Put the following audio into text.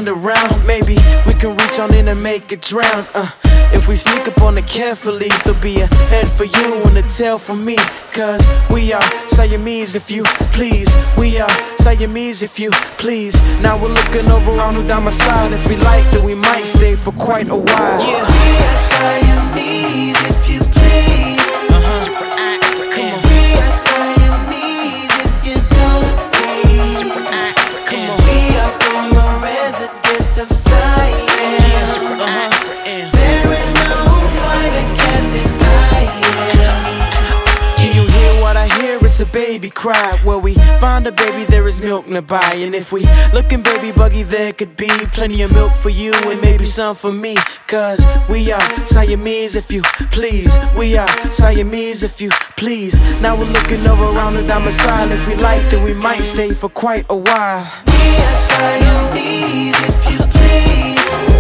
underground. Maybe we can reach on in and make it drown. If we sneak up on it carefully, there'll be a head for you and a tail for me. Cause we are Siamese if you please. We are Siamese if you please. Now we're looking over on who down my side. If we like it, we might stay for quite a while. Yeah. We are Siamese if you please. Super African. We are Siamese if you don't please. Super African. We are former residents of Siam. Super African. There is no fight I can't deny it. Do you hear what I hear? It's a baby cry. Where we find a baby, there is milk nearby. And if we look in baby buggy, there could be plenty of milk for you and maybe some for me. Cause we are Siamese if you please. We are Siamese if you please. Now we're looking over around the down my side. If we liked it, we might stay for quite a while. We are Siamese if you please.